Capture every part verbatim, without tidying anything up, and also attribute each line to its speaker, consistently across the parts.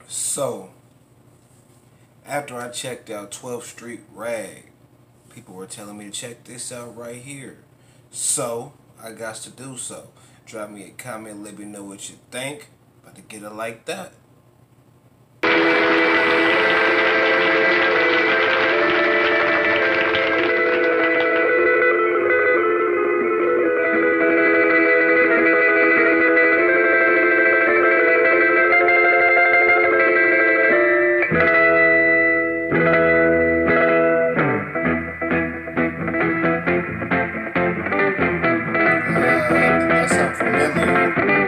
Speaker 1: So, after I checked out twelfth Street Rag, people were telling me to check this out right here. So, I got to do so. Drop me a comment, let me know what you think. About to get it like that. Uh, that sounds familiar.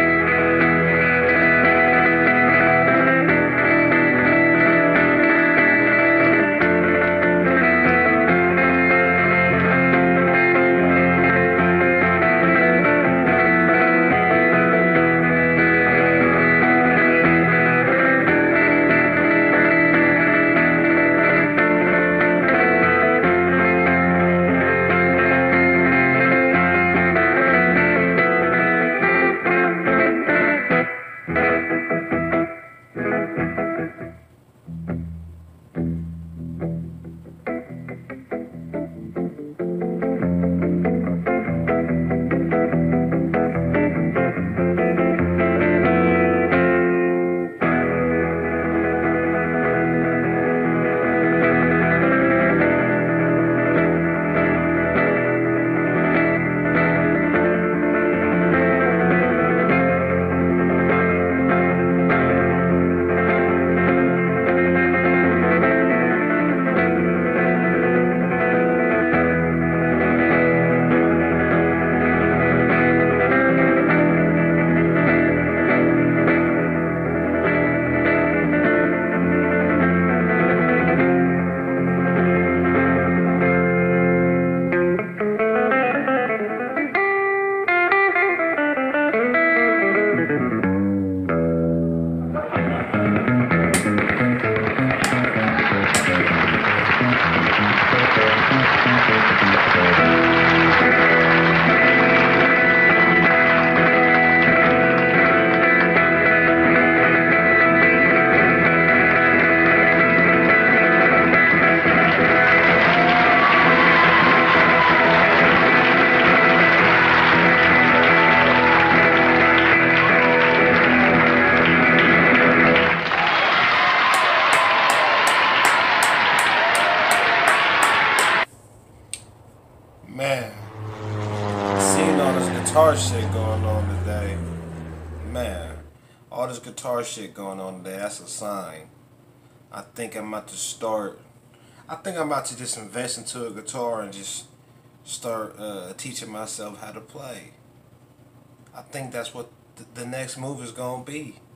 Speaker 1: Man, seeing all this guitar shit going on today, man, all this guitar shit going on today, that's a sign. I think I'm about to start, I think I'm about to just invest into a guitar and just start uh, teaching myself how to play. I think that's what th the next move is going to be.